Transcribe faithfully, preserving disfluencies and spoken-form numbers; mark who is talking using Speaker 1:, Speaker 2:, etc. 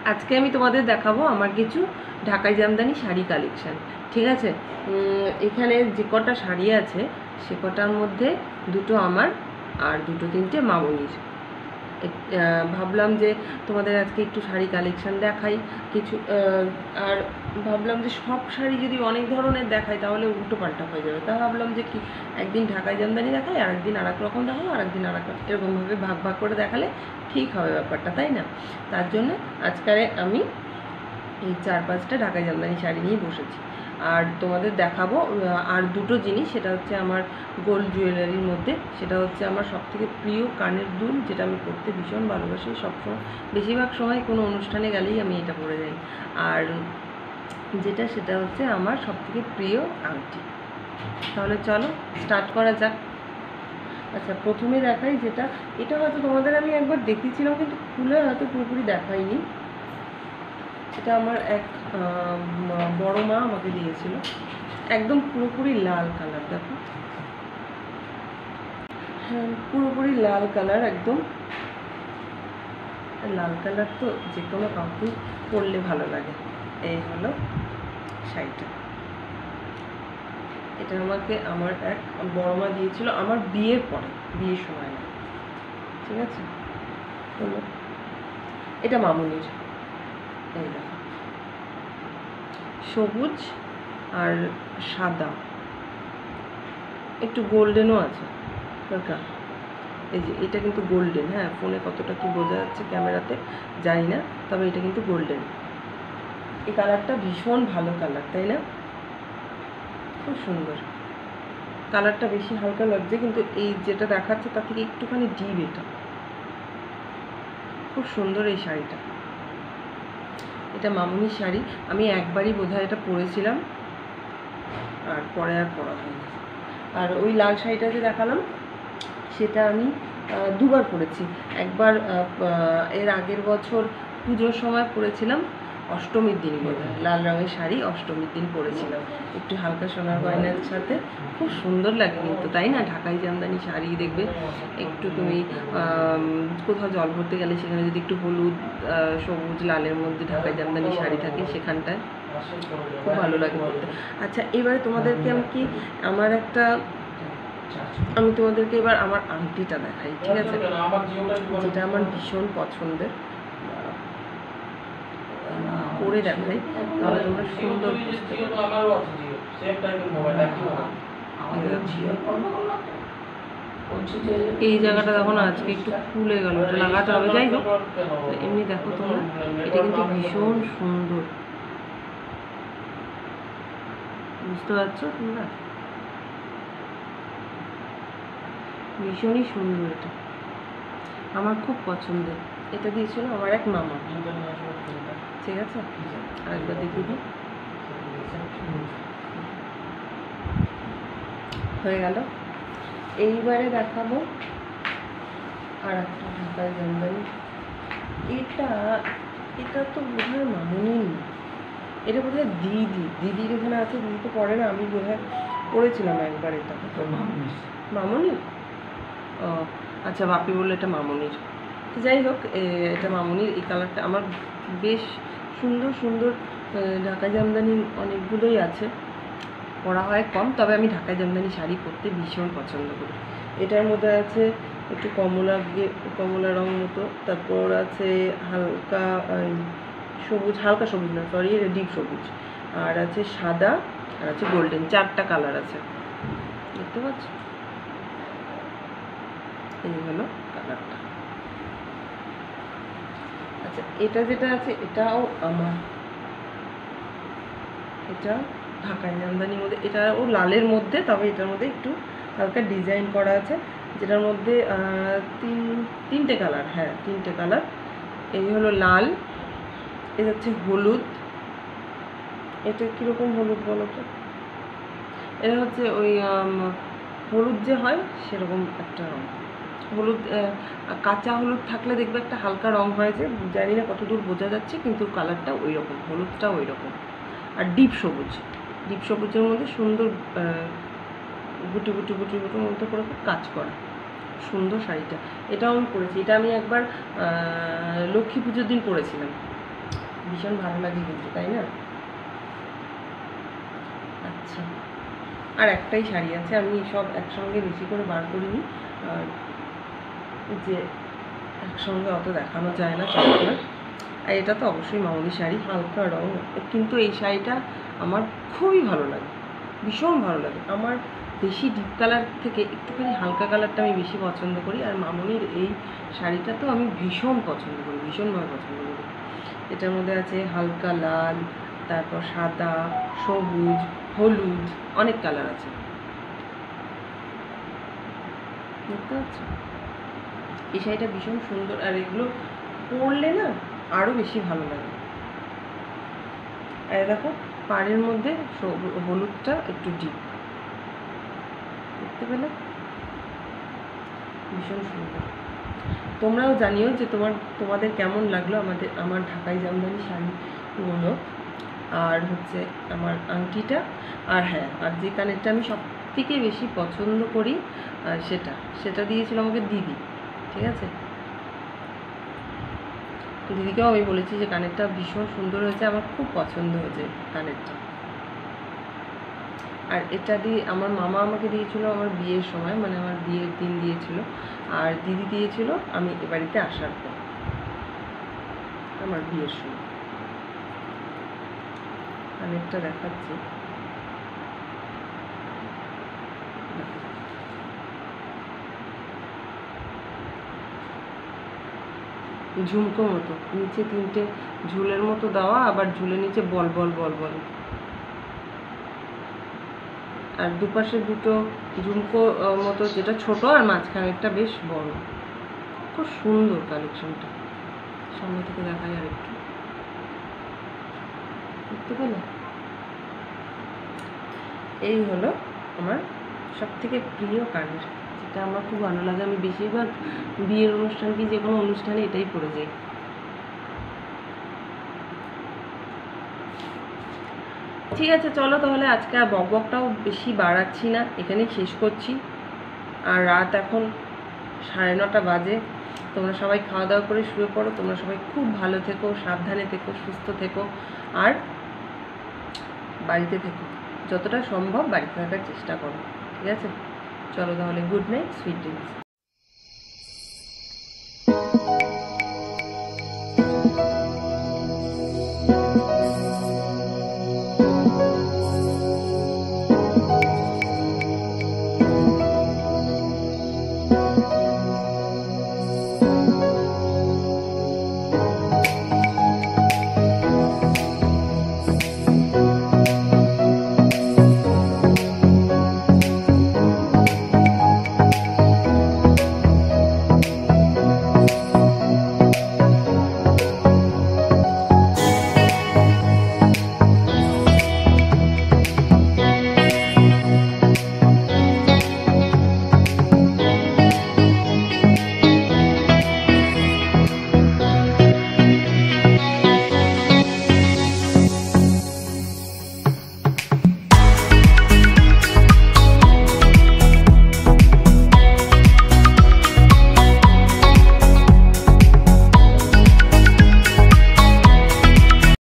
Speaker 1: আজকে আমি তোমাদের দেখাবো আমার কিছু ঢাকাই জামদানি শাড়ি কালেকশন। ঠিক আছে, এখানে যে কটা শাড়ি আছে সে কটার মধ্যে দুটো আমার আর দুটো তিনটে মামনির। ভাবলাম যে তোমাদের আজকে একটু শাড়ি কালেকশন দেখাই কিছু, আর ভাবলাম যে সব শাড়ি যদি অনেক ধরনের দেখাই তাহলে উল্টো পাল্টা হয়ে যাবে। তা ভাবলাম যে কি একদিন ঢাকাই জামদানি দেখাই, আর একদিন আর এক রকম দেখাবো, আর একদিন আর এক এরকমভাবে ভাগ ভাগ করে দেখালে ঠিক হবে ব্যাপারটা, তাই না? তার জন্য আজকালে আমি এই চার পাঁচটা ঢাকাই জামদানি শাড়ি নিয়ে বসেছি আর তোমাদের দেখাবো। আর দুটো জিনিস, সেটা হচ্ছে আমার গোল্ড জুয়েলারির মধ্যে, সেটা হচ্ছে আমার সবথেকে প্রিয় কানের দুল, যেটা আমি পরতে ভীষণ ভালোবাসি। সবসময় বেশিরভাগ সময় কোনো অনুষ্ঠানে গেলেই আমি এটা পরে যাই। আর যেটা সেটা হচ্ছে আমার সবথেকে প্রিয় আংটি। তাহলে চলো স্টার্ট করা যাক। আচ্ছা, প্রথমে দেখাই যেটা, এটা হয়তো তোমাদের আমি একবার দেখিয়েছিলাম কিন্তু খুলে হয়তো পুরোপুরি দেখাইনি। এটা আমার এক বড় মা আমাকে দিয়েছিল, একদম পুরোপুরি লাল কালার। দেখো, হ্যাঁ পুরোপুরি লাল কালার, একদম লাল কালার তো যে কোনো কাউকেই পরলে ভালো লাগে। এই হলো শাড়িটা, এটা আমাকে আমার এক বড় মা দিয়েছিল আমার বিয়ের পরে, বিয়ের সময় না। ঠিক আছে, হলো এটা মামুনির। এই দেখো, সবুজ আর সাদা, একটু গোল্ডেনও আছে দরকার। এই যে এটা কিন্তু গোল্ডেন, হ্যাঁ ফোনে কতটা কি বোঝা যাচ্ছে ক্যামেরাতে জানি না, তবে এটা কিন্তু গোল্ডেন। এই কালারটা ভীষণ ভালো কালার, তাই না? খুব সুন্দর কালারটা, বেশি হালকা লাগছে কিন্তু এই যেটা দেখাচ্ছে তার থেকে একটুখানি ডিপ। এটা খুব সুন্দর এই শাড়িটা, এটা মামুনির শাড়ি। আমি একবারই বোধহয় এটা পরেছিলাম, আর পরে আর পরা হয়নি। আর ওই লাল শাড়িটা যে দেখালাম সেটা আমি দুবার পরেছি। একবার এর আগের বছর পুজোর সময় পরেছিলাম, অষ্টমীর দিন বোধহয়, লাল রঙের শাড়ি অষ্টমীর দিন পরেছিলাম, একটু হালকা সোনার গয়নার সাথে। খুব সুন্দর লাগে কিন্তু, তাই না? ঢাকাই জামদানি শাড়ি দেখবে, একটু তুমি কোথাও জল ভরতে গেলে সেখানে যদি একটু হলুদ সবুজ লালের মধ্যে ঢাকাই জামদানি শাড়ি থাকে সেখানটায় খুব ভালো লাগে পরতে। আচ্ছা, এবারে তোমাদেরকে আমি কি আমার একটা আমি তোমাদেরকে এবার আমার আংটিটা দেখাই। ঠিক আছে, যেটা আমার ভীষণ পছন্দের, পরে দেখাই তাহলে তোমরা সুন্দর বুঝতে পারবে। এই জায়গাটা দেখো না, আজকে একটু খুলে গেল, এটা লাগাতে হবে। যাই হোক, এমনি দেখো তোমরা, এটা কিন্তু ভীষণ সুন্দর, বুঝতে পারছো তোমরা? ভীষণই সুন্দর, এটা আমার খুব পছন্দের। এটা দিয়েছিল আমার এক মামা। ঠিক আছে, আরেকবার দেখিয়ে দিই। হয়ে গেল। এইবারে দেখাবো আর একটা ঢাকাই জামদানি। এটা এটা তো বোধহয় মামুনি না, এটা বোধহয় দিদি, দিদির এখানে আছে, দিদি তো পরে না, আমি বোধহয় পড়েছিলাম একবার। এটা মামুনি? ও আচ্ছা, বাপি বললো এটা মামুনির। তো যাই হোক, এটা মামুনির। এই কালারটা আমার বেশ সুন্দর সুন্দর ঢাকাই জামদানি অনেকগুলোই আছে, পরা হয় কম, তবে আমি ঢাকাই জামদানি শাড়ি পরতে ভীষণ পছন্দ করি। এটার মধ্যে আছে একটু কমলা কমলা রং মতো, তারপর আছে হালকা সবুজ, হালকা সবুজ না সরি ডিপ সবুজ, আর আছে সাদা, আর আছে গোল্ডেন। চারটা কালার আছে, দেখতে পাচ্ছ? এই হলো কালারটা। আচ্ছা, এটা যেটা আছে এটাও আমার, এটা ঢাকাই জামদানির মধ্যে, এটা ও লালের মধ্যে, তবে এটার মধ্যে একটু হালকা ডিজাইন করা আছে, যেটার মধ্যে তিন তিনটে কালার, হ্যাঁ তিনটে কালার। এই হলো লাল, এটা হচ্ছে হলুদ। এটা কীরকম হলুদ বলো তো? এটা হচ্ছে ওই হলুদ যে হয় সেরকম একটা রঙ, হলুদ কাঁচা হলুদ থাকলে দেখবে একটা হালকা রঙ হয়েছে, জানি না কত দূর বোঝা যাচ্ছে, কিন্তু কালারটা ওই রকম, হলুদটা ওই রকম। আর ডিপ সবুজ, ডিপ সবুজের মধ্যে সুন্দর গুটি গুটি গুটি গুটির মধ্যে করে কাজ করা, সুন্দর শাড়িটা। এটাও আমি পরেছি, এটা আমি একবার লক্ষ্মী পুজোর দিন পরেছিলাম। ভীষণ ভালো লাগে কিন্তু, তাই না? আচ্ছা, আর একটাই শাড়ি আছে, আমি সব একসঙ্গে বেশি করে বার করিনি, আর যে একসঙ্গে অত দেখানো যায় না, চলে না। আর এটা তো অবশ্যই মামনি শাড়ি, হালকা রং, কিন্তু এই শাড়িটা আমার খুবই ভালো লাগে, ভীষণ ভালো লাগে। আমার বেশি ডিপ কালার থেকে একটুখানি হালকা কালারটা আমি বেশি পছন্দ করি, আর মামনির এই শাড়িটা তো আমি ভীষণ পছন্দ করি, ভীষণভাবে পছন্দ করি। এটার মধ্যে আছে হালকা লাল, তারপর সাদা, সবুজ, হলুদ, অনেক কালার আছে, বুঝতে পারছো? এই শাড়িটা ভীষণ সুন্দর, আর এগুলো পরলে না আরও বেশি ভালো লাগে। আর দেখো পাড়ের মধ্যে হলুদটা একটু ডিপ, দেখতে পেলে? ভীষণ সুন্দর। তোমরাও জানিও যে তোমার তোমাদের কেমন লাগলো আমাদের আমার ঢাকাই জামদানি শাড়িগুলো, আর হচ্ছে আমার আংটিটা, আর হ্যাঁ, আর যে কানেরটা আমি সব থেকে বেশি পছন্দ করি সেটা সেটা দিয়েছিল আমাকে দিদি, ঠিক আছে? দিদিকেও আমি বলেছি যে কানেরটা ভীষণ সুন্দর হয়েছে, আমার খুব পছন্দ হয়েছে কানেরটা। আর এটা দিয়ে আমার মামা আমাকে দিয়েছিল আমার বিয়ের সময়, মানে আমার বিয়ের দিন দিয়েছিল, আর দিদি দিয়েছিল আমি এ বাড়িতে আসার পর আমার বিয়ের সময়। কানেরটা দেখাচ্ছি, ঝুমকো মতো নিচে তিনটে ঝুলের মতো দেওয়া, আবার ঝুলের নিচে বল বল বল বল, আর দুপাশে দুটো ঝুমকো মতো, যেটা ছোট আর মাঝখানেরটা বেশ বড়। খুব সুন্দর কালেকশনটা, সামনে থেকে দেখা যায় একটু, দেখতে পেলে? এই হলো আমার সব থেকে প্রিয় কানের, যেটা আমার খুব ভালো লাগে। আমি বেশিরভাগ বিয়ের অনুষ্ঠান কি যে কোনো অনুষ্ঠানে এটাই পরে যাই। ঠিক আছে, চলো তাহলে আজকে আর বক বকটাও বেশি বাড়াচ্ছি না, এখানেই শেষ করছি। আর রাত এখন সাড়ে নটা বাজে, তোমরা সবাই খাওয়া দাওয়া করে শুয়ে পড়ো। তোমরা সবাই খুব ভালো থেকো, সাবধানে থেকো, সুস্থ থেকো, আর বাড়িতে থেকো, যতটা সম্ভব বাড়িতে থাকার চেষ্টা করো, ঠিক আছে? চলো তাহলে, গুড নাইট, সুইট ড্রিমস।